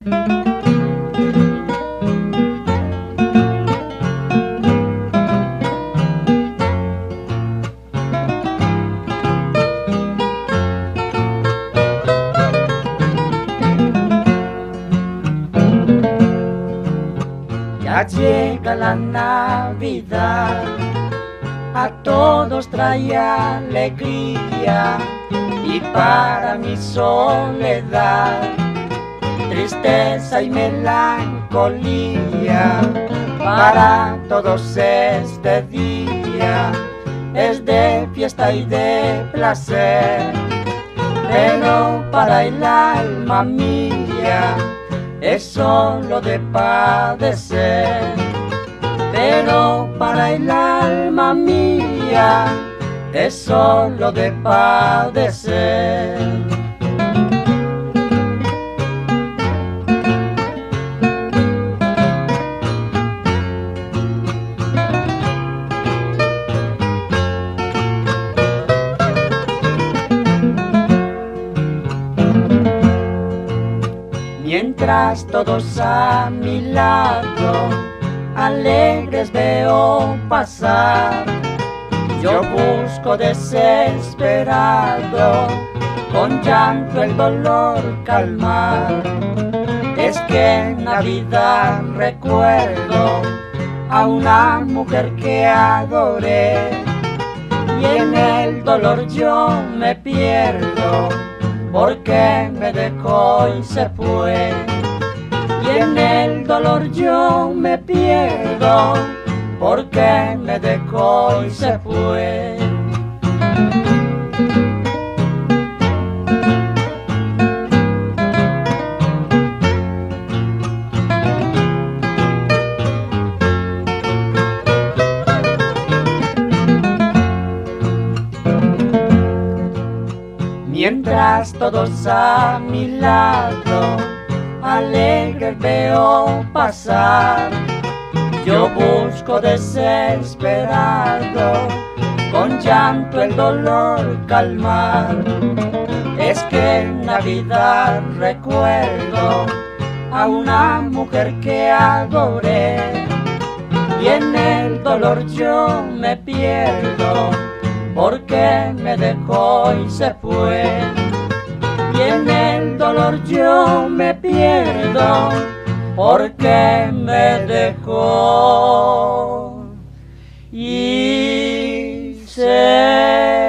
Ya llega la Navidad, a todos trae alegría, y para mi soledad, tristeza y melancolía. Para todos este día es de fiesta y de placer, pero para el alma mía es solo de padecer. Pero para el alma mía es solo de padecer. Mientras todos a mi lado alegres veo pasar, yo busco desesperado con llanto el dolor calmar. Es que en Navidad recuerdo a una mujer que adoré, y en el dolor yo me pierdo porque me dejó y se fue. Y en el dolor yo me pierdo porque me dejó y se fue. Mientras todos a mi lado alegres veo pasar, yo busco desesperado con llanto el dolor calmar. Es que en Navidad recuerdo a una mujer que adoré, y en el dolor yo me pierdo porque me dejó y se fue. Y en el dolor yo me pierdo porque me dejó y se